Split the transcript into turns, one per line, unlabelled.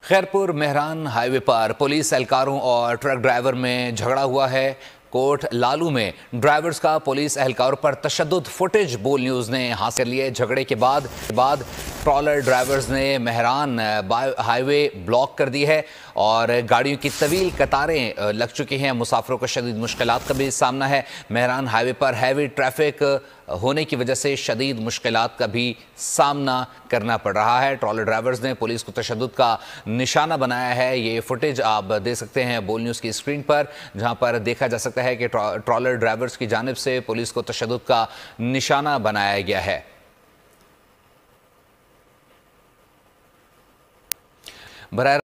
Khairpur Mehran highway पर police एहलकारों और ट्रक ड्राइवर में झगड़ा हुआ है। कोट लालू में ड्राइवर्स का पुलिस एहलकारों पर तशद्दुद फुटेज बोल न्यूज़ ने हासिल कर लिए। झगड़े के बाद ट्रॉलर ड्राइवर्स ने मेहरान हाईवे ब्लॉक कर दी है और गाड़ियों की तवील कतारें लग चुकी हैं। मुसाफिरों को शदीद मुश्किलात का भी सामना है। मेहरान हाईवे पर हैवी ट्रैफिक होने की वजह से शदीद मुश्किलात का भी सामना करना पड़ रहा है। ट्रॉलर ड्राइवर्स ने पुलिस को तशद्दुद का निशाना बनाया है। ये फुटेज आप देख सकते हैं बोल न्यूज़ की स्क्रीन पर, जहां पर देखा जा सकता है कि ट्रॉलर ड्राइवर्स की जानिब से पुलिस को तशद्दुद का निशाना बनाया गया है। बराह